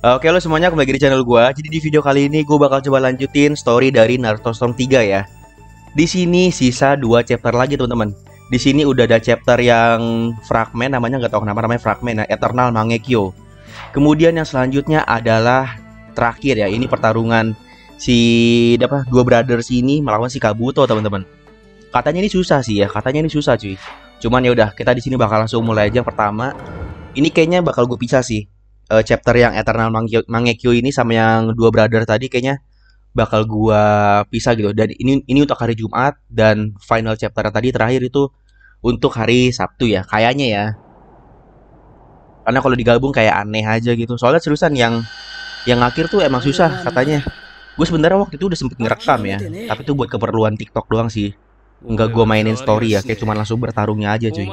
Oke lo semuanya, kembali lagi di channel gua. Jadi di video kali ini gue bakal coba lanjutin story dari Naruto Storm 3 ya. Di sini sisa 2 chapter lagi teman-teman. Di sini udah ada chapter yang fragmen, namanya nggak tahu kenapa namanya fragmen ya, Eternal Mangekyo. Kemudian yang selanjutnya adalah terakhir ya, ini pertarungan dua brothers ini melawan si Kabuto teman-teman. Katanya ini susah sih ya, katanya ini susah cuy. Cuman ya udah, kita di sini bakal langsung mulai aja. Pertama, ini kayaknya bakal gue pisah sih. Chapter yang Eternal Mangekyo ini sama yang dua brother tadi kayaknya bakal gua pisah gitu. Dan ini untuk hari Jumat, dan final chapter tadi terakhir itu untuk hari Sabtu ya, kayaknya ya. Karena kalau digabung kayak aneh aja gitu. Soalnya seriusan yang akhir tuh emang susah katanya. Gue sebenarnya waktu itu udah sempet ngerekam ya, tapi itu buat keperluan TikTok doang sih. Enggak gue mainin story ya, kayak cuma langsung bertarungnya aja cuy.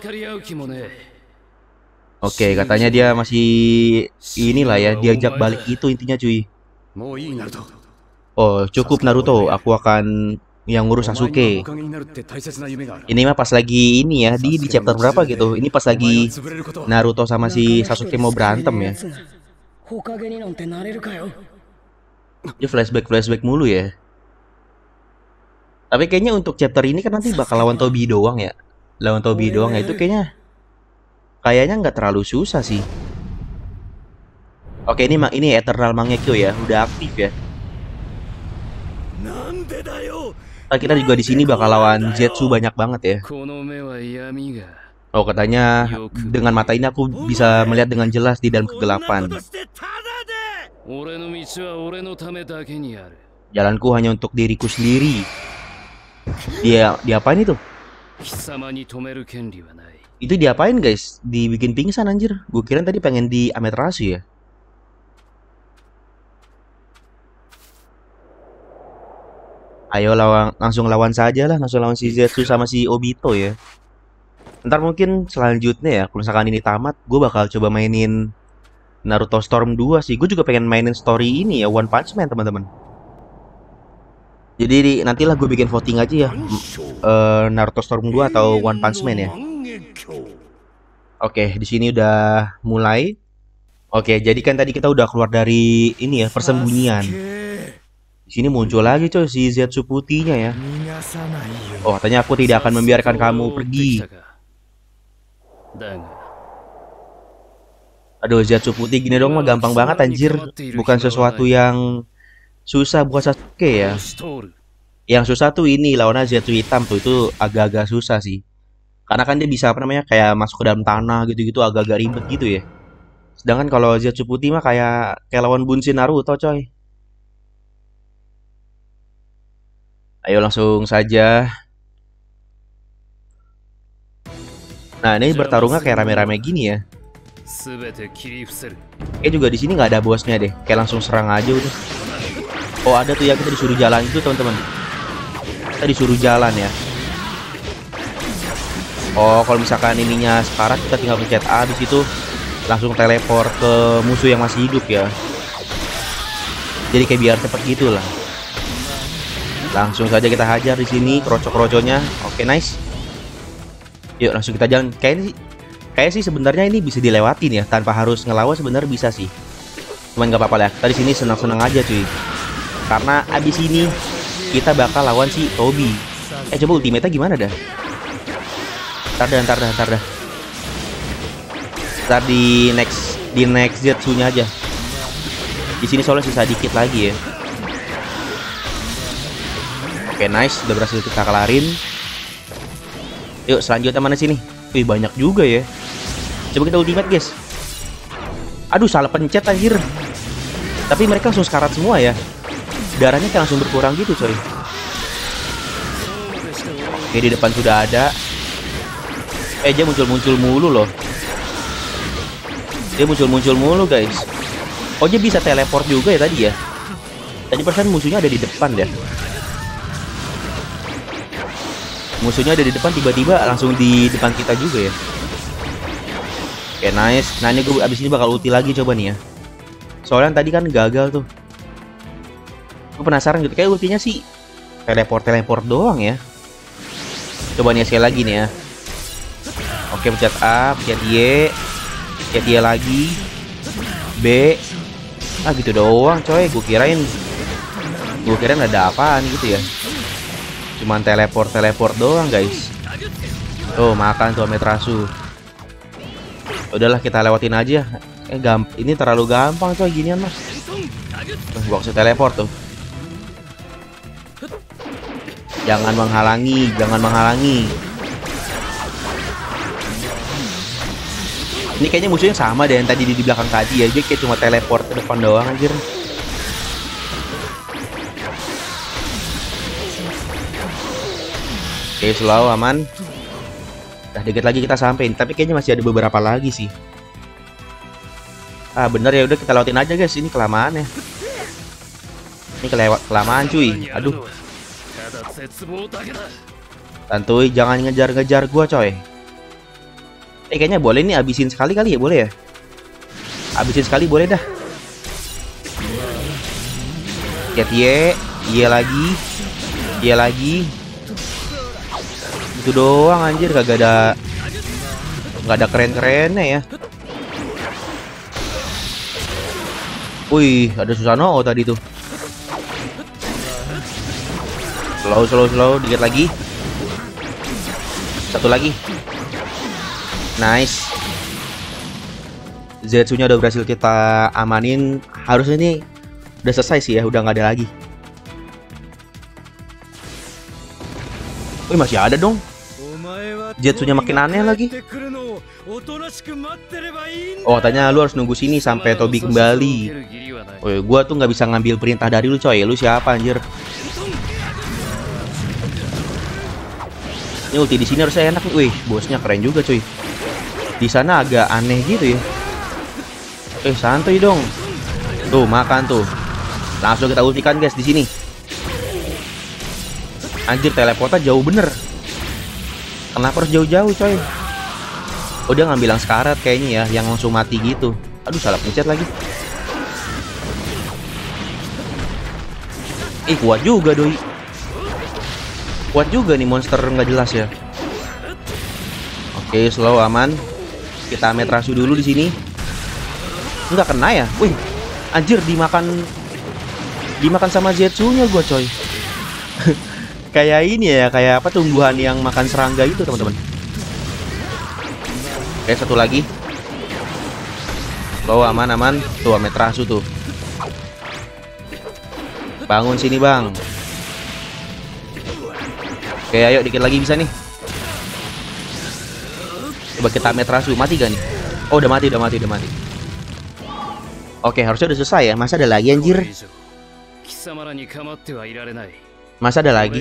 Oke, katanya dia masih inilah ya, diajak balik itu intinya cuy. Oh, cukup Naruto, aku akan yang ngurus Sasuke. Ini mah pas lagi ini ya, di chapter berapa gitu. Ini pas lagi Naruto sama si Sasuke mau berantem ya. Dia flashback mulu ya. Tapi kayaknya untuk chapter ini kan nanti bakal lawan Tobi doang ya. Lawan Tobi doang ya, itu kayaknya nggak terlalu susah sih. Oke, ini Eternal Mangekyo ya, udah aktif ya. Nah, kita juga di sini bakal lawan Zetsu banyak banget ya. Oh, katanya dengan mata ini aku bisa melihat dengan jelas di dalam kegelapan. Jalanku hanya untuk diriku sendiri. Dia diapain itu? Itu diapain guys? Dibikin pingsan anjir. Gue kira tadi pengen di Amaterasu ya. Ayo langsung lawan saja lah. Langsung lawan si Zetsu sama si Obito ya. Ntar mungkin selanjutnya ya, kalau misalkan ini tamat, gue bakal coba mainin Naruto Storm 2 sih. Gue juga pengen mainin story ini ya, One Punch Man teman-teman. Jadi nantilah gue bikin voting aja ya, Naruto Storm 2 atau One Punch Man ya. Oke, di sini udah mulai. Oke, jadi kan tadi kita udah keluar dari ini ya, persembunyian. Di sini muncul lagi coy si Zetsu putihnya ya. Oh, katanya aku tidak akan membiarkan kamu pergi. Aduh, Zetsu putih gini dong mah gampang banget anjir. Bukan sesuatu yang susah buat Sasuke ya. Yang susah tuh ini lawannya Zetsu hitam tuh, itu agak-agak susah sih. Karena kan dia bisa apa namanya, kayak masuk ke dalam tanah gitu-gitu, agak-agak ribet gitu ya. Sedangkan kalau Zetsu putih mah kayak lawan Bunshin Naruto coy. Ayo langsung saja. Nah, ini bertarungnya kayak rame-rame gini ya. Juga di sini nggak ada bosnya deh, kayak langsung serang aja udah. Oh, ada tuh ya, kita disuruh jalan itu teman-teman. Kita disuruh jalan ya. Oh, kalau misalkan ininya sekarang kita tinggal pencet A, di situ langsung teleport ke musuh yang masih hidup ya. Jadi kayak biar cepet gitu lah. Langsung saja kita hajar di sini kroco-kroconya. Oke, nice. Yuk langsung kita jalan. Kayak sih sebenarnya ini bisa dilewatin ya, tanpa harus ngelawan sebenarnya bisa sih. Cuman nggak apa-apa lah. Kita di sini senang-senang aja cuy. Karena abis ini kita bakal lawan si Tobi. Coba ultimate-nya gimana dah? Ntar dah. Ntar di next Zetsu-nya aja. Di sini soalnya sisa dikit lagi ya. Oke, nice, udah berhasil kita kelarin. Yuk selanjutnya mana sini? Wih, banyak juga ya. Coba kita ultimate guys. Aduh, salah pencet anjir. Tapi mereka langsung sekarat semua ya. Darahnya kayak langsung berkurang gitu coy. Oke, di depan sudah ada. Dia muncul mulu loh. Dia muncul mulu guys. Oh, dia bisa teleport juga ya tadi ya. Tadi persen musuhnya ada di depan deh. Musuhnya ada di depan, tiba-tiba langsung di depan kita juga ya. Oke, nice. Nah, ini gue abis ini bakal ulti lagi coba nih ya. Soalnya tadi kan gagal tuh. Gue penasaran gitu, kayak ultinya sih teleport doang ya. Coba nih sekali lagi nih ya. Oke, pencet A, pencet Y lagi, B, Ah gitu doang coy, gue kirain ada apaan gitu ya. Cuman teleport doang guys. Tuh makan tuh Amaterasu. Udahlah kita lewatin aja. Ini terlalu gampang coy ginian mas. Gua kasih teleport tuh. Jangan menghalangi, jangan menghalangi. Ini kayaknya musuhnya sama deh yang tadi di belakang tadi ya. Dia kayak cuma teleport ke depan doang anjir. Oke, slow aman. Nah, dikit lagi kita sampai. Tapi kayaknya masih ada beberapa lagi sih. Ah, bener ya udah kita lewatin aja guys. Ini kelamaan ya. Ini kelamaan cuy. Aduh. Santuy, jangan ngejar-ngejar gua coy. Kayaknya boleh nih abisin sekali kali ya, boleh ya? Abisin sekali boleh dah. Iya lagi. Iya lagi. Itu doang anjir, nggak ada keren-kerennya ya. Wih, ada Susanoo tadi tuh. Slow, dikit lagi. Satu lagi. Nice. Zetsunya udah berhasil kita amanin. Harusnya ini udah selesai sih ya, udah nggak ada lagi. Wih, masih ada dong. Zetsunya makin aneh lagi. Oh, katanya lu harus nunggu sini sampai Tobi kembali. Oh, gua tuh nggak bisa ngambil perintah dari lu coy. Lu siapa anjir? Ini ulti di sini harusnya enak nih. Wih, bosnya keren juga cuy. Di sana agak aneh gitu ya. Santuy dong. Tuh, makan tuh. Langsung kita ultikan guys di sini. Anjir, teleportnya jauh bener. Kenapa harus jauh-jauh coy? Oh, dia ngambil yang sekarat kayaknya ya, yang langsung mati gitu. Aduh, salah pencet lagi. Kuat juga doi. Kuat juga nih monster nggak jelas ya. Oke, slow aman. Kita Amaterasu dulu di sini. Nggak kena ya? Wih, anjir dimakan sama Zetsunya gua coy. Kayak ini ya, kayak apa tumbuhan yang makan serangga itu teman-teman. Oke, satu lagi. Slow aman. Tuh Amaterasu tuh. Bangun sini bang. Oke, ayo dikit lagi bisa nih. Coba kita Amaterasu, mati gak nih? Oh, udah mati. Oke, harusnya udah selesai ya. Masa ada lagi anjir? Masa ada lagi?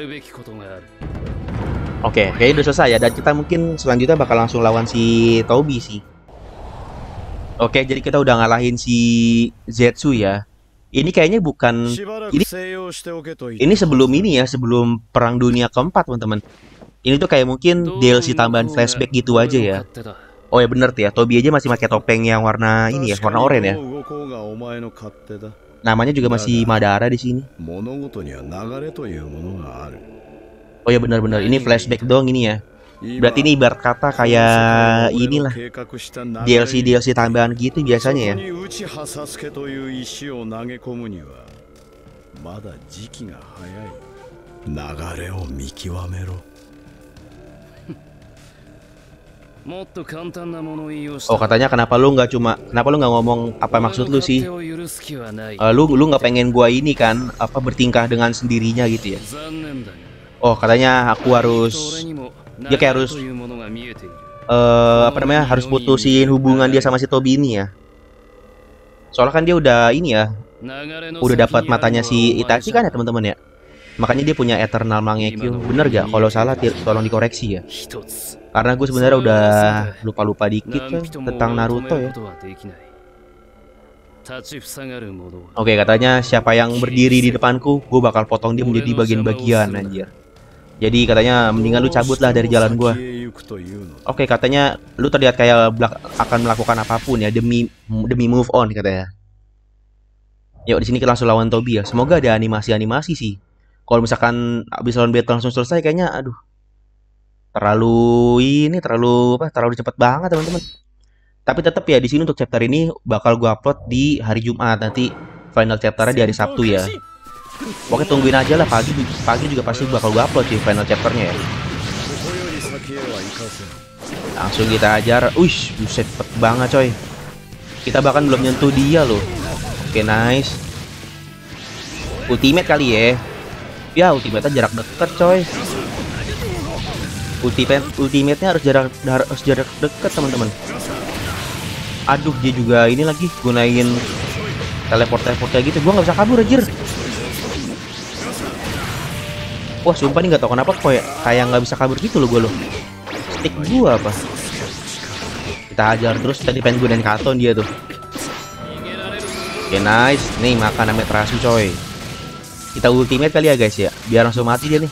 Oke, kayaknya udah selesai ya. Dan kita mungkin selanjutnya bakal langsung lawan si Tobi sih. Oke, jadi kita udah ngalahin si Zetsu ya. Ini kayaknya bukan ini sebelum ini ya, sebelum Perang Dunia Keempat, teman-teman. Ini tuh kayak mungkin DLC tambahan flashback gitu aja ya. Oh ya bener tuh ya, Tobi aja masih pakai topeng yang warna ini ya, warna oranye ya. Namanya juga masih Madara di sini. Oh ya benar-benar ini flashback dong ini ya. Berarti ini ibarat kata kayak inilah DLC tambahan gitu biasanya ya. Oh katanya kenapa lu nggak ngomong apa maksud lu sih? Lu nggak pengen gua ini kan apa bertingkah dengan sendirinya gitu ya? Oh katanya aku harus dia kayak harus harus putusin hubungan dia sama si Tobi ini ya. Soalnya kan dia udah ini ya, udah dapat matanya si Itachi kan ya teman-teman ya. Makanya dia punya Eternal Mangekyo. Bener gak? Kalau salah tolong dikoreksi ya. Karena gue sebenarnya udah lupa-lupa dikit kan tentang Naruto ya. Oke, katanya siapa yang berdiri di depanku, gue bakal potong dia menjadi bagian-bagian anjir. Jadi katanya mendingan lu cabut lah dari jalan gue. Oke, katanya lu terlihat kayak akan melakukan apapun ya demi move on katanya. Yuk di sini kita langsung lawan Tobi ya. Semoga ada animasi sih. Kalau misalkan abis lawan battle langsung selesai kayaknya terlalu cepet banget teman-teman. Tapi tetap ya di sini untuk chapter ini bakal gua upload di hari Jumat, nanti final chapternya di hari Sabtu ya. Oke, tungguin aja lah, pagi juga pasti bakal gua upload sih final chapternya ya. Langsung kita ajar. Wih, buset, cepet banget coy. Kita bahkan belum nyentuh dia loh. Oke, nice. Ultimate kali ya. Ya, ultimate-nya jarak deket coy. Ultimate-nya harus jarak deket teman-teman. Aduh, dia juga ini lagi gunain teleport kayak gitu. Gua nggak bisa kabur anjir. Wah, sumpah nih nggak tahu kenapa kayak nggak bisa kabur gitu loh gue loh. Stick gua apa? Kita ajar terus, tadi pengen gunain Katon dia tuh. Oke, nice. Nih makan Amaterasu coy. Kita ultimate kali ya guys ya, biar langsung mati dia nih.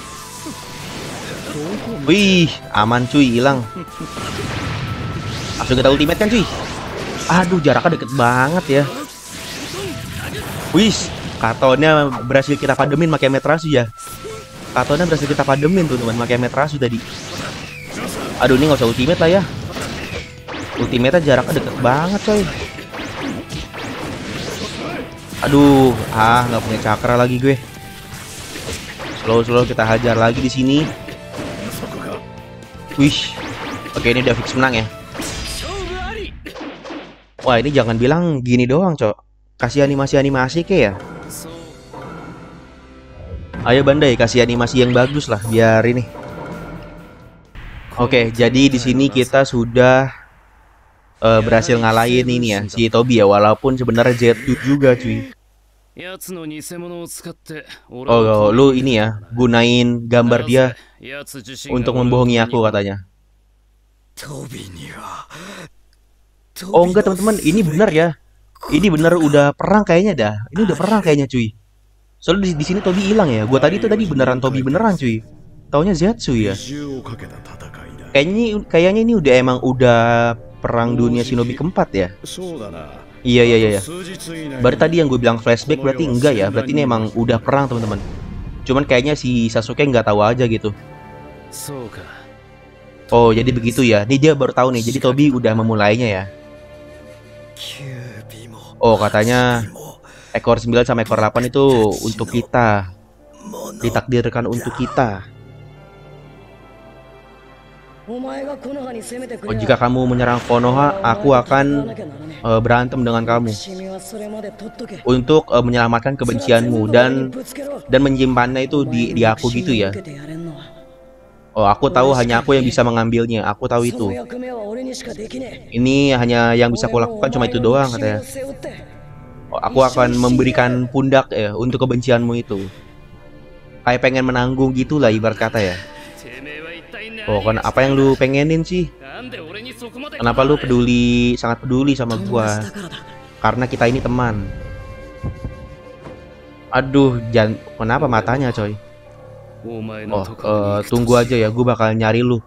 Wih, aman cuy, hilang. Langsung kita ultimate kan cuy. Aduh, jaraknya deket banget ya. Wih, Katonnya berhasil kita pademin pakai Amaterasu ya. Katonnya berhasil kita pademin tuh teman, pakai Amaterasu tadi. Aduh, ini nggak usah ultimate lah ya. Ultimate-nya jaraknya deket banget coy. Aduh, nggak punya cakra lagi gue. Slow kita hajar lagi di sini. Wih, oke ini udah fix menang ya. Wah, ini jangan bilang gini doang cok, kasih animasi kek ya. Ayo Bandai, kasih animasi yang bagus lah biar ini. Oke, jadi di sini kita sudah berhasil ngalahin ini ya si Tobi ya, walaupun sebenarnya Z2 juga cuy. Oh, lu ini ya gunain gambar dia untuk membohongi aku katanya. Oh enggak teman-teman, ini benar ya. Ini benar udah perang kayaknya dah. Ini udah perang kayaknya cuy. Soalnya di sini Tobi hilang ya. Gua tadi beneran Tobi beneran cuy. Taunya Zetsu ya. Kayaknya ini udah perang dunia shinobi keempat ya. Iya. Berarti tadi yang gue bilang flashback berarti enggak ya. Berarti ini emang udah perang teman-teman. Cuman kayaknya si Sasuke nggak tahu aja gitu. Oh jadi begitu ya. Nih dia baru tahu nih. Jadi Tobi udah memulainya ya. Oh katanya ekor 9 sama ekor 8 itu untuk kita. Ditakdirkan untuk kita. Oh, jika kamu menyerang Konoha, aku akan berantem dengan kamu untuk menyelamatkan kebencianmu dan menyimpannya itu di aku gitu ya. Oh, aku tahu hanya aku yang bisa mengambilnya. Aku tahu itu. Ini hanya yang bisa kulakukan cuma itu doang katanya. Oh, aku akan memberikan pundak ya untuk kebencianmu itu. Kayak pengen menanggung gitulah ibarat kata ya. Oh, kan apa yang lu pengenin sih? Kenapa lu sangat peduli sama gua? Karena kita ini teman. Aduh, kenapa matanya coy? Oh, tunggu aja ya, gua bakal nyari lu.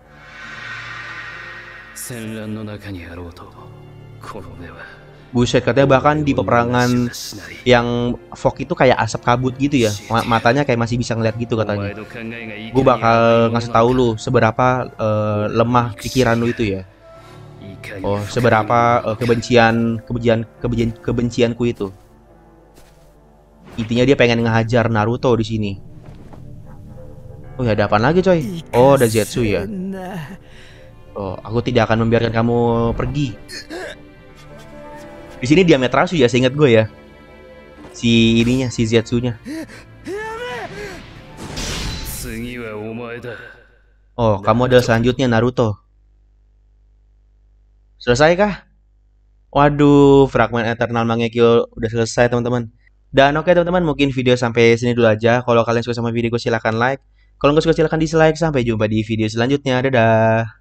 Buset, katanya bahkan di peperangan yang fog itu kayak asap kabut gitu ya. Matanya kayak masih bisa ngeliat gitu katanya. Gue bakal ngasih tahu lu seberapa lemah pikiran lu itu ya. Oh, seberapa kebencianku itu. Intinya dia pengen ngehajar Naruto di sini. Oh ya, ada apa lagi coy? Oh, ada Zetsu ya. Oh, aku tidak akan membiarkan kamu pergi. Di sini dia Amaterasu ya, seingat gue ya. Si Zetsunya. Oh, kamu adalah selanjutnya Naruto. Selesai kah? Waduh, fragmen Eternal Mangekyo udah selesai teman-teman. Dan oke teman-teman, mungkin video sampai sini dulu aja. Kalau kalian suka sama video gue silahkan like. Kalau nggak suka silahkan dislike. Sampai jumpa di video selanjutnya. Dadah.